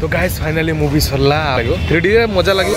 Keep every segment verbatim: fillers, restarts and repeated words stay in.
तो guys finally movie Sarala three D रे मजा लगे।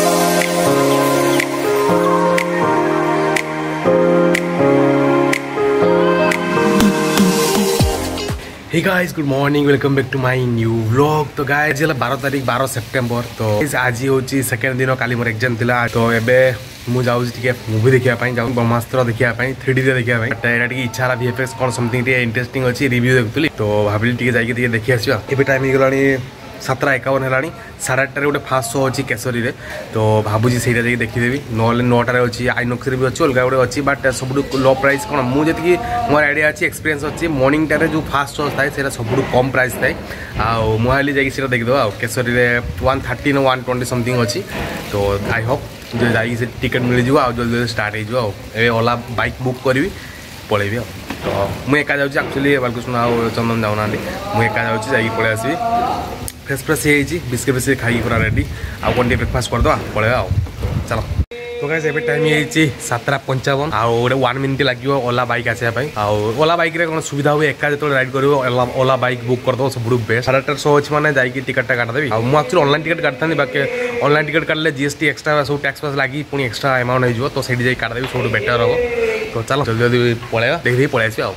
Hey guys good morning welcome back to my new vlog. तो गाइस बारह तारीख बारह सेप्टेम्बर तो आज हूँ सेकेंड दिन काली मोर एग्जाम थिला तो एबे मु जाऊँ टिके मूवी देखिया पाई जाऊँ ब्रह्मास्त्र देखिया पाई थ्री डी रे देखिया पाई एटा टिके इच्छा होला वीएफएक्स कोन समथिंग टिके इंटरेस्टिंग अछि रिव्यू देखुली तो भाबिली टिके जाई टिके देखि आसीबा। एबे टाइम ही गलानी सतरा एकावन है साढ़े आठटे गोटे फास्ट शो अच्छी केसरी रे तो भावुँ से देखीदेवी ना नौटार अच्छी आइनक्स भी अच्छी अलग गोटे अच्छी बट सब लो प्राइस कौन मुझे मोर आइडिया अच्छी एक्सपीरियंस अच्छी मॉर्निंग टाइम जो फास्ट शो थाए से सब कम प्राइस थाए आइली जा देखीदे केसरी रे वन थर्टी ना वन ट्वेंटी समथिंग अच्छी तो आई होप जो जा टिकेट मिल जाव आ जल्दी जल्दी स्टार्ट हो ओला बाइक बुक करी पलैबी तो मुझे एका जाऊँगी एक्चुअली बालकृष्ण आ चंदन जाऊना मुझे एका जाऊँगी जा पलि आसबि फ्रेश फ्रेश हो बिस्किट बिस्किट खाई पूरा रेडी आउ कौन ब्रेकफास्ट करदे पलैया आओ चलो। तो गाइस एबे टाइम ये सातटा पंचावन आउ गोटे वन मिनिट लगे ओला बाइक आसापी ओला बाइक रे कौन सुविधा हुए एका जो राइड कर ओला बाइक बुक करदे सब बेस्ट साढ़े आठटा शो अच्छी मैंने जाकि टिकटा काटिदेवी मुझे ऑनलाइन टिकट काटता बाकी ऑनलाइन टिकट काटले जीएसटी एक्सट्रा सब टैक्स फैक्स लगी पुणी एक्सट्रा अमाउंट हो तो सही जाकि काटिदेवी सब बेटर हम तो चलो जल्दी जल्दी पलैया देखिए पलि आस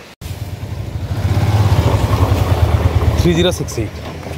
three zero six eight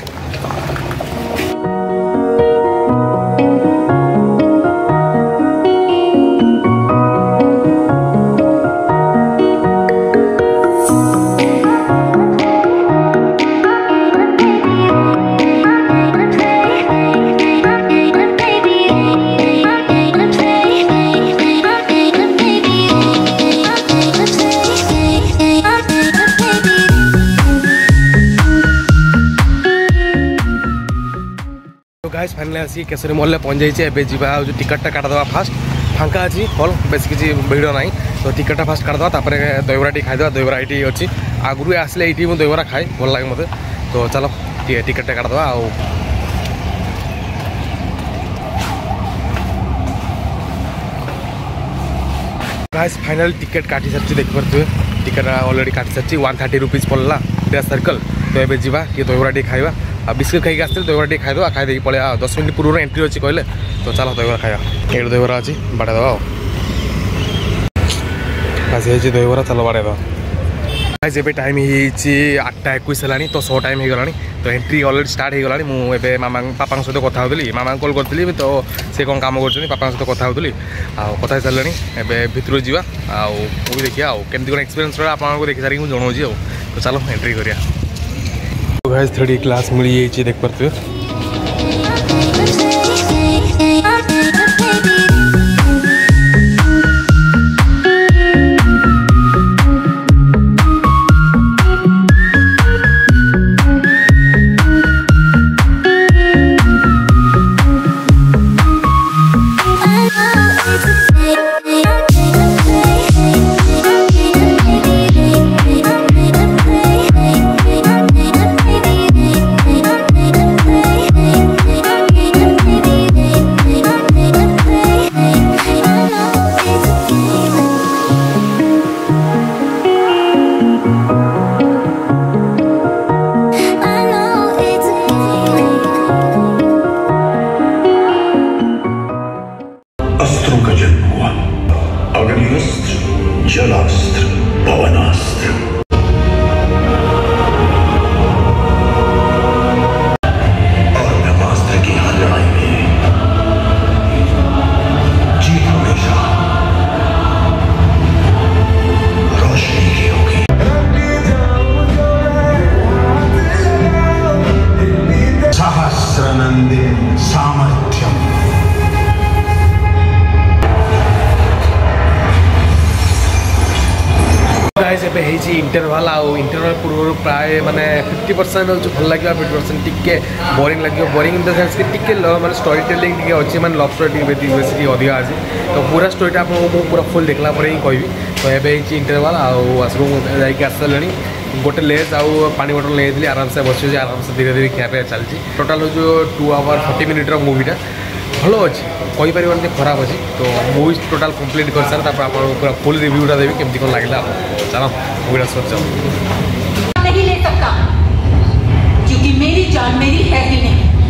guys finally आसी केसरी मॉल पहुंच जाइए एबे जीवा जो टिकटा काटदे फास्ट फांका अच्छी हल बेस किसी भिड़ ना तो टिकटा फास्ट काटदे दहीबरा टी खाईदे दहीबरा ये अच्छी आगु आसले ये दहीबरा खाए भल लगे मत तो चलो टिकटा काटदे आ गाइस फाइनल टिकेट काटी सारी देखिपे टिकेट ऑलरेडी काटी सारी वन थर्टी रुपीज पड़ला ड्रेस सर्कल तो ये जीवा ये दहीबरा टी खाइबा आ बिस्किट खाई आसते दहीबरा टी खाईदे खाई देखिए पड़े दस मिनट पूर्व एंट्री अच्छी कहले तो चलो दहीबरा खाଇବା ये दहीबरा अच्छी बाड़ेदे आसी दहीबरा चलो बाड़ेद गाइस एबे टाइम ही आठटा एक है तो शो टाइम हो तो एंट्री ऑलरेडी स्टार्ट हो गलानी मुझे मामा पापा सहित कथा होली मामा कॉल करी तो सी कौन काम कर पापा सहित कथा होली कथा सारे एबे भितर जावा मूवी देखिए केमती कौन एक्सपीरियंस रहा आपको देखी सारी मुझे जनाऊँ तो चलो एंट्री करिया। गाइस थ्री डी क्लास मिल जाइए देख पारे जलास्त्र पवनास्त्र और ब्रह्मास्त्र की हर लड़ाई में जीत हमेशा रोशनी की होगी। सहस्रनंदिन सामर्थ्यम गाइस एबे हेची इंटरवल आ इंटरवल पूर्व प्राय माने फिफ्टी परसेंट जो भल लगे फिफ्टी परसेंट टिके बोरिंग लगे बोरिंग इन द सेंस कि टिके माने स्टोरी टेलिंग टिके अच्छी माने लव स्टोरी बेसिकली अधिका अच्छी तो पूरा स्टोरीटा आपको पूरा फुल देखला पर ही कहबी तो एबे हेची इंटरवल आसरू जाइए आसलणी गोटे लेस आउ पानी बोतल नहीं आराम से बस आराम से धीरे धीरे खिया पिया चलती टोटाल जो टू आवर फोर्टी मिनिट्र मूवीटा भल अच्छी कहीपर खराब अच्छी तो मूवी टोटाल कंप्लीट कर सारे आप पूरा फुल रिव्यूटा देवी केमती कौन लगे चलो मूवीटा सर जाओ नहीं ले सकता क्योंकि मेरी जान मेरी है ही नहीं।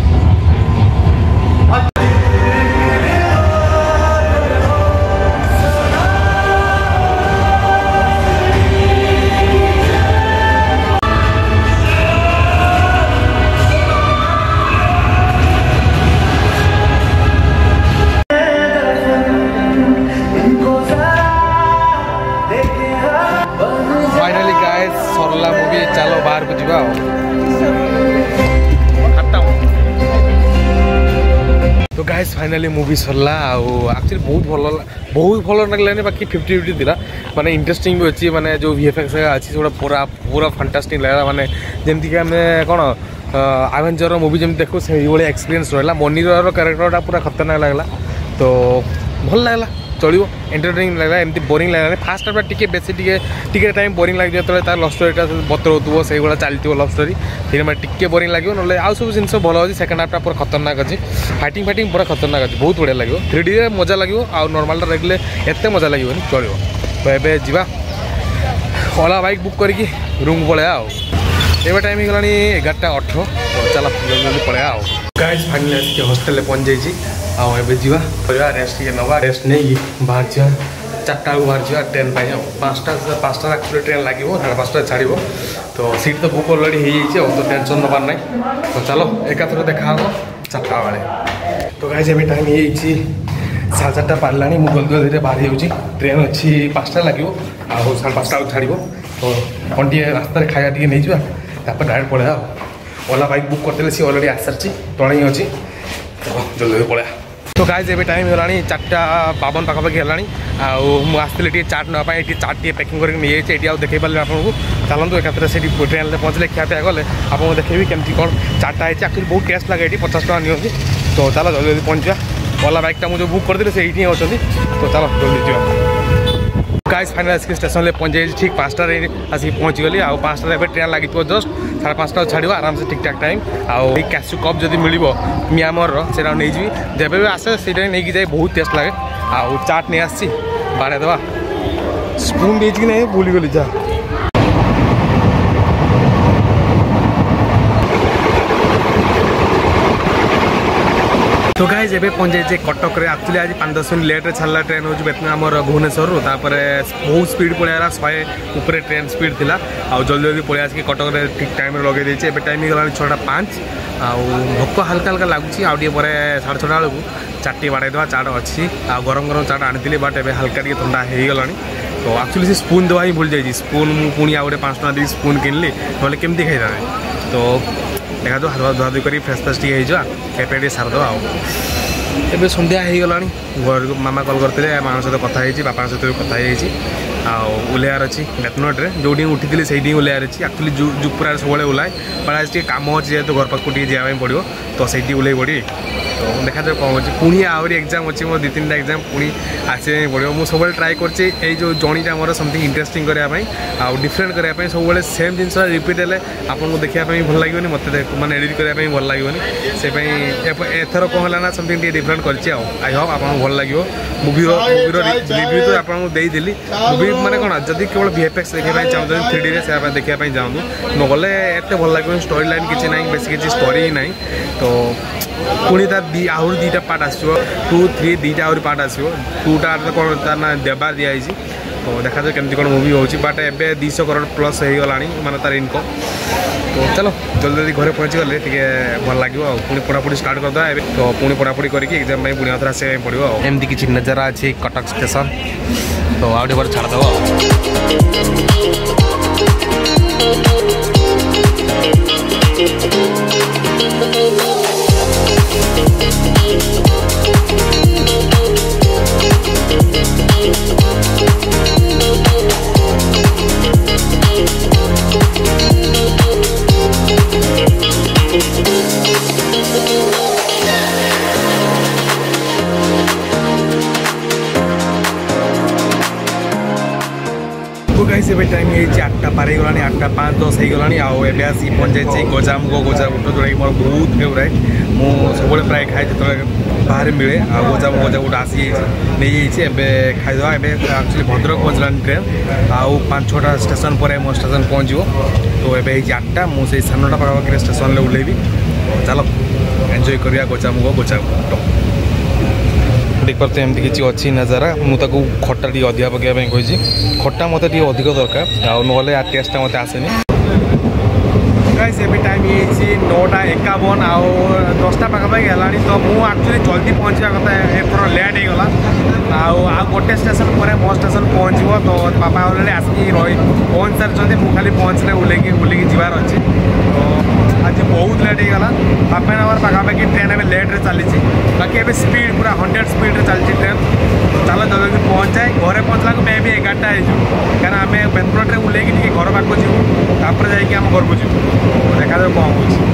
तो guys finally movie Sarala actually बहुत भल बहुत भल लगे बाकी फिफ्टी फिफ्टी थिला माने इंटरेस्टिंग भी अच्छी माने जो वीएफएक्स अच्छी से पूरा पूरा फैंटास्टिक लगा माने जमती कि आम कौन एवेंजर मूवी जमी देखो से भाई एक्सपीरियंस रहा मनीर कैरेक्टरटा पूरा खतरनाक लगला तो भल लगला चलो एंटरटेनिंग लगला एमती बोरिंग लगला फास्ट हाफ टिके बेसी टिके टिके टाइम बोरिंग लगे जो तार लव स्टोरीटा बतौथो से भाई चलती लव स्टोरी फिर मैं टिके बोरिंग लगे ना आउ सब जिन भल अच्छी सेकेंड हाफटा पूरा खतरनाक अच्छी फाइटिंग फाइटिंग पूरा खतरनाक अच्छी बहुत बढ़िया लगे थ्री डी मजा लगे आउ नॉर्मल देखले एत मजा लगे चलो तो ये जा ओला बाइक बुक करके रूम पलैया आउ टाइम हो गला एगारटा अठर तो चलो जल्दी जल्दी पलैया आउ गाइस फाइनली आसिक हॉस्टेल पहुँच जाइए आउ एबे जीवा परिया रेस्ट के नवा रेस्ट नहीं बाहर जा चारटा को बाहर जा ट्रेन पाई पाँचटा पाँचटा एक्चुअली ट्रेन लगे साढ़े पाँचटा छाड़ तो सीट तो बुक अलरेडी हो तो टेंशन नबार ना तो चलो एकाथर देखा चारटा बेले तो गाइस एबे टाइम हो साढ़े चारटा पारा मुझे जल्दी जल्दी बाहरी जाऊँगी ट्रेन अच्छी पाँचटा लगे आउ साढ़े पाँचटा छाड़ तो कौन टे रास्तार खाया टे नहीं जापर डायरेक्ट पलैया ओला बाइक बुक करते सी अलरेडी आस सारी तले ही अच्छी तो जल्दी जल्दी पलैया तो गाइस एबे टाइम हो चार्टा बावन पाखापाखि है आसती चाट नापी चाट टे पैकिंग करके नहीं जाइए देखे पारे आपको चलते एकाथर से ट्रेन पहुँचले खियापिया गले आपको देखेबी केमती कौन चाटा है एक्चुअली बहुत टेस्ट लगे ये पचास टाँग नि तो चलो जल्दी जल्दी पहुँचा ओला बाइकटा मुझे बुक करदे से ये अच्छी तो चलो जल्दी जा गाइस फाइनल आसिक स्टेशन पहुँच जाइए ठीक पाँचटा आसिक पहुँच गली आ पाँचटा ट्रेन लगी जस्ट साढ़े पाँचटा छाड़ आराम से ठीक ठाक टाइम आउ कैशू कप जब मिल म्यामर से नहीं जी जब भी आसे से नहीं जाए बहुत टेस्ट लगे आउ चाट नहीं आसी बाड़े दवा स्पून दे कि नहीं भूली गली जा तो गाइस एबे पहुँच जाइए कटक रे एक्चुअली आज पाँच दस मिनट लेट छाड़ा ट्रेन हो आमर भुवनेश्वर बहुत स्पीड पलैया शहे ऊपर ट्रेन स्पीड थिला आउ जल्दी जल्दी पलि आसिक कटक रे ठीक टाइम लगे देचे एबे टाइम गला छटा पाँच आउ भोक हल्का हल्का लगुच आउ टे साढ़े छटा बेलू चाटी बाड़े देवा चाट अच्छी आ गरम गरम चाट आनी बट ए हल्का टे थंडा हो गला तो एक्चुअली से स्पून देवा ही भूल जाइए स्पून मुझे आउ पाँच टाँग दी स्पून किनली ना केमती खाई तो देखा तो हाथ धुआ धुई कर फ्रेश फ्रेश टे खेपे सारदे एबे संध्या हो गला घर मामा कल करते मामा सहित कथा बापा सहित भी कथा ओल्हार अच्छी बेतनटे जो उठी से ओल्हार अच्छी एक्चुअली जुपुरा सब ओल्लाए बट आज कम अच्छी जेहतु घर पाक जावाई पड़ो तो से ओल्ल पड़ी तो देखा जाए कौन अच्छी पुणी आहरी एग्जाम अच्छी मोर दी तीन एग्जाम पुणी आसवा पड़ो मुझे सब ट्राए कर जर्नीटा मोर समथिंग इंटरेस्टिंग करने आउ डिफरेंट करने सब सेम जिन रिपीट है आपको देखापी भल लगे मत मैंने एडिट करने भल लगे से एथर कौन है ना समथिंग डिफरेंट कर आई होप आपको भल लगे मूवी मूवीर रिव्यू तो आपको देदेली मूवी मैंने कौन जदि केवल वीएफएक्स देखा चाहते थ्री डी से देखापी चाहूँ नगले एत भल लगे स्टोरी लाइन किसी ना बेस किसी स्टोरी ही ना तो पुणी तार दी आहरी दुईटा पार्ट आसो टू थ्री दुईटा आहरी पार्ट आसो टूटा तो कौन तार ना देवार दिखाई तो देखा जाए केमती कौन मूवी हो बट एवं दुईश करोड़ प्लस हो गला माने तार इनकम तो चलो जल्दी जल्दी घर पहुँची गले टे भल लगे पुणी पढ़ापढ़ी स्टार्ट करदे तो पुणी पढ़ापढ़ी करके एग्जाम पुणी आउे आसवाई पड़ो एमती किसी नजारा अच्छी कटक स्टेशन तो आउे बार छाड़देव गाइस एबे टाइम है आठटा पार गला आठटा पाँच दस हो गला आउ एबे आसी पहुँच जाइए गजामुग गजाबुट जोटा कि मोर बहुत फेवरेट मुझे सब प्राय खाए जो बाहर मिले आ गजामुग गजाबुट आसी नहीं जाइए खाईदे एबे एक्चुअली भद्रक पहुँचला ट्रेन आउ पाँच छटा स्टेशन पर मो स्टेशन पहुँचो तो ये आठटा मुझे सानटा पाखापाखि स्टेशन ओल्लैबी चलो एंजॉय करिया गजामुग गजाबुट देख पार्थ एमती किसी अच्छी नजारा मुझे खट्टा टी अधिका पकड़ाई कही खट्टा मत अधिक दरकार ना टेस्टा मत आसेनी गाइस एबे टाइम ये नौटा एकावन आउ दसटा पाखापाखि है तो मुझे एक्चुअली जल्दी पहुँचा कथा एथर लेट हो गला आउ गोटे स्टेशन पर मो स्टेशन पहुँचो तो बापा अलरेडी आसिक रही पहुँच सारी मुझे खाली पहुँचले ओल्लैकी ओल्लैकी जबार अच्छी तो आज बहुत लेट हो गला हाफ एन आवर पाखापाखि ट्रेन एवं लेट्रे चली बाकी एवं स्पीड पूरा हंड्रेड स्पीड चलती ट्रेन चल जल्दी पहुँच जाए घरे पहुँचला मे भी एगारटा हो क्या आम बेंगलोर में ओल्ल घर पाक जीवु जाकि आम घर को जीवु देखा जाए कौन हो।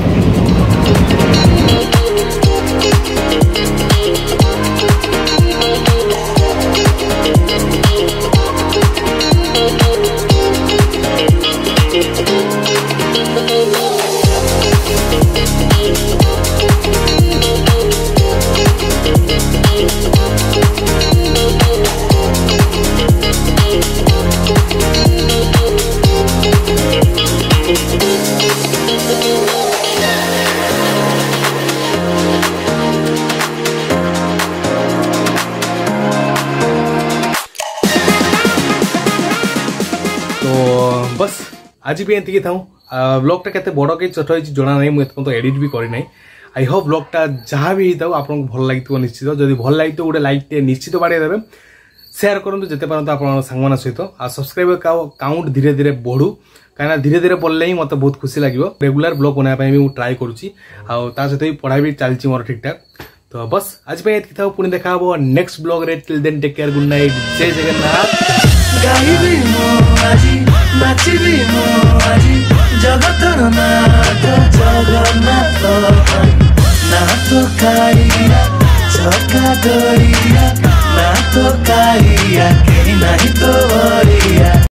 बस आज भी एंती था ब्लॉग टा केते बड़ के छोट होई जना नहीं मुझे तो एडिट भी करी नहीं। आई होप ब्लॉग टा जहाँ भी होता आपको भल लगी निश्चित जब भल लगी गोटे लाइक टे निश्चित बाड़े देवे शेयर करूँ जिते पारत आप सांगमान सहित आ सब्सक्राइबर काउंट धीरे धीरे बढ़ू कहीं धीरे धीरे बढ़ले ही मतलब बहुत खुशी लगे रेगुलर ब्लॉग बनाया भी ट्राए करुँची सहित भी पढ़ाई भी चलती मोर ठीक ठाक। तो बस आज पे एतकी था पुणी देखा हम नेक्स्ट ब्लॉग रे till then take care good night Jai Jagannath. गाइबी मो आजी नाचिबी मो आजी जगतर नाथ जगन्नाथ नाथ काई चका डोरी।